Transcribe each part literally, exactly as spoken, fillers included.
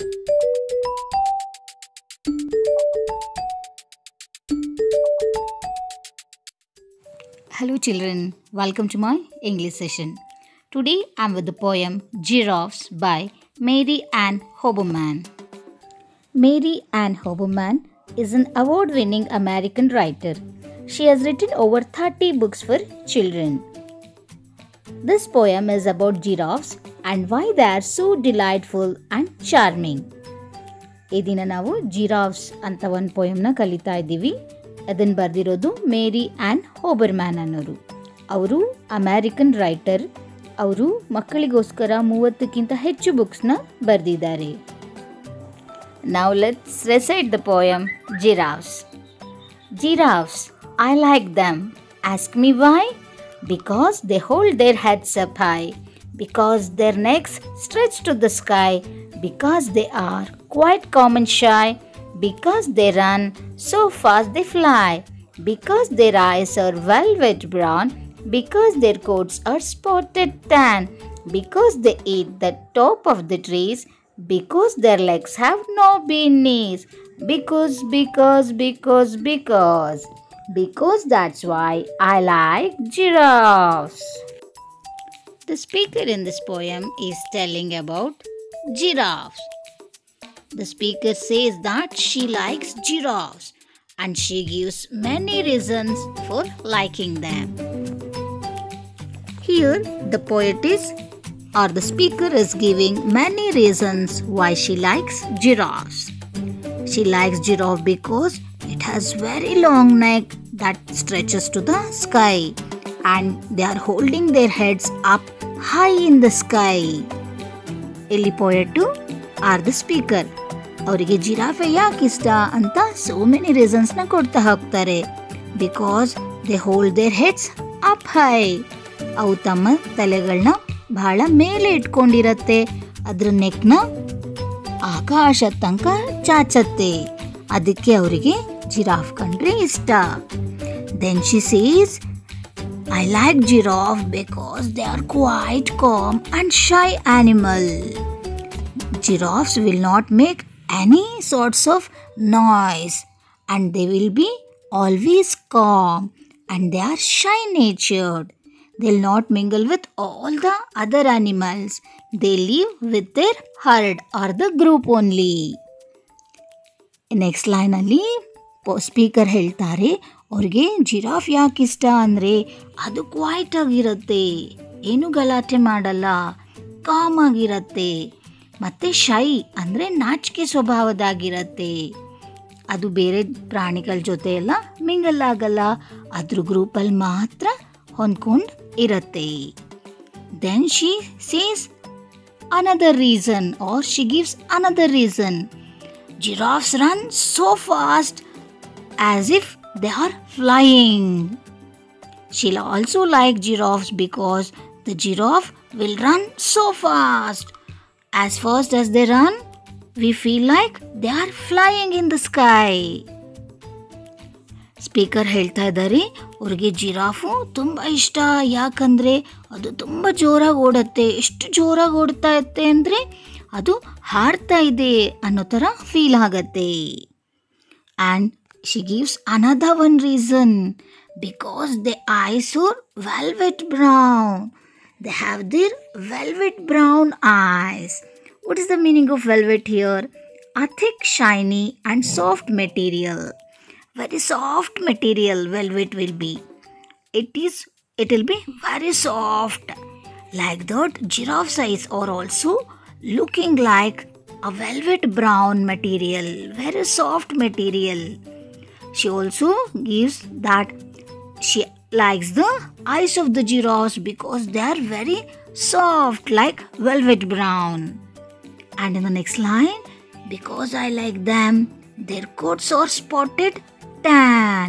Hello children, welcome to my English session. Today I am with the poem Giraffes by Mary Ann Hoberman. Mary Ann Hoberman is an award-winning American writer. She has written over thirty books for children. This poem is about giraffes and why they are so delightful and charming. ಈ ದಿನ ನಾವು ಜಿರಾಫ್ಸ್ ಅಂತ ಒಂದು ಪೋಯಮ್ನ ಕಲಿತಾ ಇದ್ದೀವಿ. ಅದನ್ನು ಬರೆದಿರೋದು ಮೇರಿ Ann ಹೋಬರ್ಮ್ಯಾನ್ ಅನ್ನೋರು. ಅವರು ಅಮೇರಿಕನ್ ರೈಟರ್. ಅವರು ಮಕ್ಕಳಿಗೋಸ್ಕರ ಮೂವತ್ತಕ್ಕಿಂತ ಹೆಚ್ಚು ಬುಕ್ಸ್ನ ಬರೆದಿದ್ದಾರೆ. Now let's recite the poem Giraffes. Giraffes, I like them. Ask me why? Because they hold their heads up high. Because their necks stretch to the sky. Because they are quite calm and shy. Because they run so fast they fly. Because their eyes are velvet brown. Because their coats are spotted tan. Because they eat the top of the trees. Because their legs have no knees. Because, because, because, because. Because that's why I like giraffes. The speaker in this poem is telling about giraffes. The speaker says that she likes giraffes and she gives many reasons for liking them. Here the poet is or the speaker is giving many reasons why she likes giraffes. She likes giraffe because it has very long neck that stretches to the sky and they are holding their heads up high in the sky. ಇಲ್ಲಿ poet or the speaker ಅವರಿಗೆ giraffe ಯಾಕೆ ಇಷ್ಟ ಅಂತ so many ರೀಸನ್ಸ್ನ ಕೊಡ್ತಾ ಹೋಗ್ತಾರೆ. Because they hold their heads up high. ಅವು ತಮ್ಮ ತಲೆಗಳನ್ನ ಬಹಳ ಮೇಲೆ ಇಟ್ಕೊಂಡಿರತ್ತೆ. ಅದ್ರ ನೆಕ್ನ ಆಕಾಶ ತನಕ ಚಾಚತ್ತೆ. ಅದಕ್ಕೆ ಅವರಿಗೆ ಜಿರಾಫ್ ಕಂಡ್ರೆ ಇಷ್ಟ. Then she says I like giraffe because they are quite calm and shy animal. Giraffes will not make any sorts of noise and they will be always calm and they are shy natured. They will not mingle with all the other animals. They live with their herd or the group only. Next line ಅಲ್ಲಿ speaker ಹೇಳ್ತಾರೆ ಅವ್ರಿಗೆ giraffe ಯಾಕೆ ಇಷ್ಟ ಅಂದರೆ ಅದು quite ಆಗಿರುತ್ತೆ, ಏನು ಗಲಾಟೆ ಮಾಡಲ್ಲ, ಕಾಮ್ ಆಗಿರುತ್ತೆ, ಮತ್ತು ಶೈ ಅಂದರೆ ನಾಚಿಕೆ ಸ್ವಭಾವದಾಗಿರುತ್ತೆ. ಅದು ಬೇರೆ ಪ್ರಾಣಿಗಳ ಜೊತೆ ಎಲ್ಲ ಮಿಂಗಲ್ ಆಗಲ್ಲ, ಅದ್ರ ಗ್ರೂಪಲ್ಲಿ ಮಾತ್ರ ಹೊಂದ್ಕೊಂಡು ಇರುತ್ತೆ. Then she says another reason or she gives another reason. Giraffes run so fast as if they are flying. She'll also like giraffes because the giraffe will run so fast. As fast as they run, we feel like they are flying in the sky. Speaker ಹೇಳ್ತಾ ಇದ್ದಾರೆ ಅವ್ರಿಗೆ ಜಿರಾಫು ತುಂಬ ಇಷ್ಟ. ಯಾಕಂದರೆ ಅದು ತುಂಬ ಜೋರಾಗಿ ಓಡುತ್ತೆ. ಎಷ್ಟು ಜೋರಾಗಿ ಓಡ್ತಾ ಇರುತ್ತೆ ಅಂದರೆ ಅದು ಹಾಡ್ತಾ ಇದೆ ಅನ್ನೋ ಥರ ಫೀಲ್ ಆಗತ್ತೆ. And she gives another one reason because their eyes are velvet brown. They have their velvet brown eyes. What is the meaning of velvet here? A thick, shiny and soft material. Very soft material velvet will be. It is, it will be very soft. Like that, giraffe's eyes are also looking like a velvet brown material. Very soft material. She also gives that she likes the eyes of the giraffes because they are very soft like velvet brown. And in the next line, because I like them, their coats are spotted tan.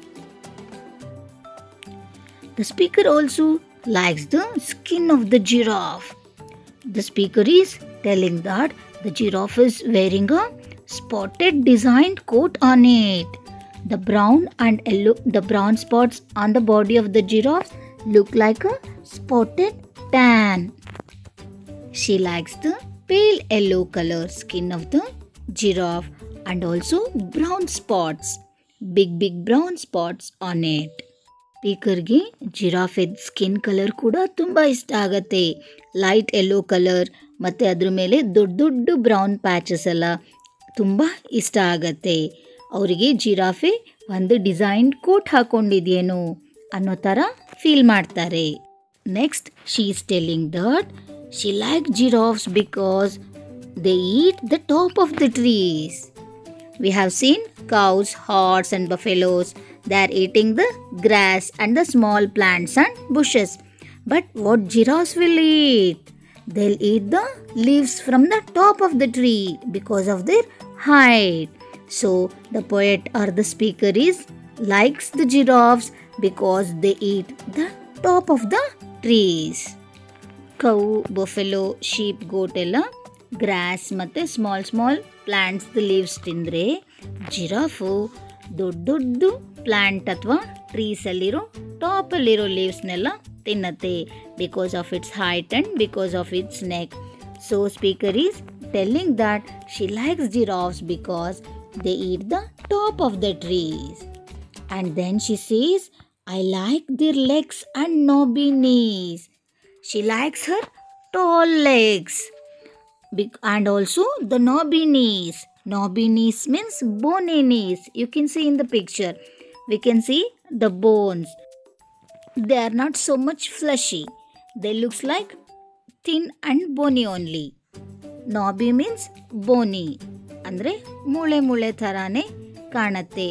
The speaker also likes the skin of the giraffe. The speaker is telling that the giraffe is wearing a spotted designed coat on it. The brown and yellow, the brown spots on the body of the giraffe look like a spotted tan. She likes the pale yellow color skin of the giraffe and also brown spots, big big brown spots on it. ಸ್ಪೀಕರ್ಗೆ giraffe skin colour ಕೂಡ ತುಂಬ ಇಷ್ಟ ಆಗತ್ತೆ. Light yellow colour ಮತ್ತು ಅದ್ರ ಮೇಲೆ ದೊಡ್ಡ ದೊಡ್ಡ ಬ್ರೌನ್ ಪ್ಯಾಚಸ್ ಎಲ್ಲ ತುಂಬ ಇಷ್ಟ ಆಗತ್ತೆ. ಅವರಿಗೆ ಜಿರಾಫೆ ಒಂದು ಡಿಸೈನ್ ಕೋಟ್ ಹಾಕೊಂಡಿದೆಯೇನೋ ಅನ್ನೋ ಥರ ಫೀಲ್ ಮಾಡ್ತಾರೆ. Next she is telling that she like giraffes because they eat the top of the trees. We have seen cows, horses and buffaloes. They are eating the grass and the small plants and bushes. But what giraffes will eat? They'll eat the leaves from the top of the tree because of their height. So the poet or the speaker is likes the giraffes because they eat the top of the trees. Cow, buffalo, sheep, goat ಎಲ್ಲ grass ಮತ್ತು small small ಪ್ಲ್ಯಾಂಟ್ಸ್ದು leaves ತಿಂದರೆ giraffe ದೊಡ್ಡ ದೊಡ್ಡ plant ಅಥವಾ ಟ್ರೀಸಲ್ಲಿರೋ ಟಾಪಲ್ಲಿರೋ ಲೀವ್ಸ್ನೆಲ್ಲ ತಿನ್ನತ್ತೆ because of its height and because of its neck. So speaker is telling that she likes giraffes because they eat the top of the trees. And then she says I like their legs and knobby knees. She likes her tall legs. And also the knobby knees. Knobby knees means bony knees. You can see in the picture. We can see the bones. They are not so much fleshy. They looks like thin and bony only. Knobby means bony. ಅಂದರೆ ಮೂಳೆ ಮೂಳೆ ಥರಾನೇ ಕಾಣತ್ತೆ,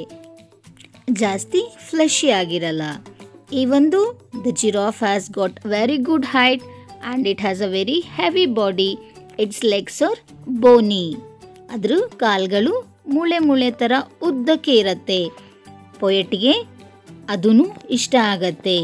ಜಾಸ್ತಿ fleshy ಆಗಿರಲ್ಲ. Even though the giraffe has got very good height and it has a very heavy body, its legs are bony. ಅದ್ರ ಕಾಲ್ಗಳು ಮೂಳೆ ಮೂಳೆ ಥರ ಉದ್ದಕ್ಕೆ ಇರುತ್ತೆ. ಪೊಯೆಟ್ಗೆ ಅದೂ ಇಷ್ಟ ಆಗತ್ತೆ.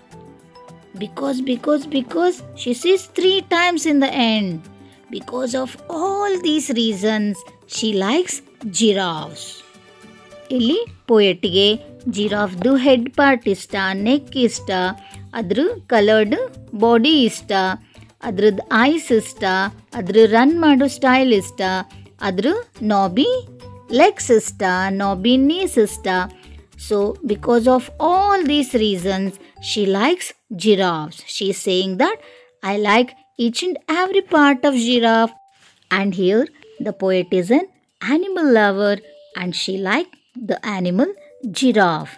Because because because she sees three times in the end. Because of all these reasons she likes giraffes. ಇಲ್ಲಿ ಪೊಯೆಟ್ಗೆ ಜಿರಾಫ್ದು ಹೆಡ್ ಪಾರ್ಟ್ ಇಷ್ಟ, ನೆಕ್ ಇಷ್ಟ, ಅದ್ರ ಕಲರ್ಡ್ ಬಾಡಿ ಇಷ್ಟ, ಅದ್ರದ್ದು ಐಸ್ ಇಷ್ಟ, ಅದ್ರ ರನ್ ಮಾಡೋ ಸ್ಟೈಲ್ ಇಷ್ಟ, ಅದ್ರ ನಾಬಿ ಲೆಗ್ಸ್ ಇಷ್ಟ, ನಾಬಿ ನೀಸ್ ಇಷ್ಟ. So because of all these reasons she likes giraffes. She is saying that I like each and every part of giraffe. And here the poet is an animal lover and she like the animal giraffe.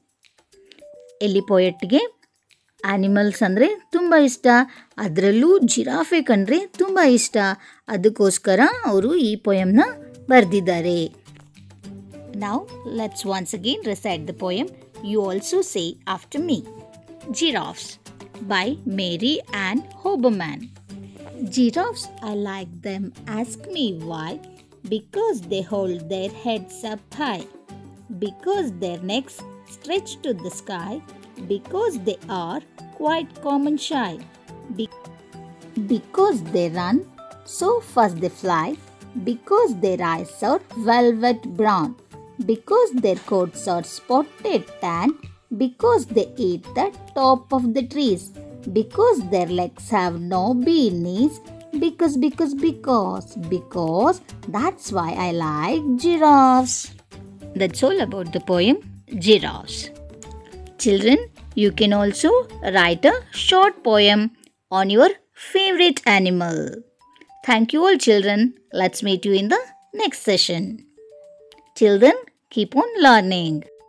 ಇಲ್ಲಿ ಪೊಯೆಟ್ಗೆ animals ಅಂದರೆ ತುಂಬ ಇಷ್ಟ, ಅದರಲ್ಲೂ giraffe ಕಂಡ್ರೆ ತುಂಬ ಇಷ್ಟ. ಅದಕ್ಕೋಸ್ಕರ ಅವರು ಈ ಪೊಯಮ್ನ ಬರೆದಿದ್ದಾರೆ. Now let's once again recite the poem. You also say after me. Giraffes by Mary Ann Hoberman. Giraffes, I like them, ask me why. Because they hold their heads up high. Because their necks stretch to the sky. Because they are quite common shy. Be- because they run so fast they fly. Because their eyes are velvet brown. Because their coats are spotted tan. Because they eat the top of the trees. Because their legs have no knees. Because, because, because, because that's why I like giraffes. That's all about the poem Giraffes. Children, you can also write a short poem on your favorite animal. Thank you all children. Let's meet you in the next session. Children, keep on learning.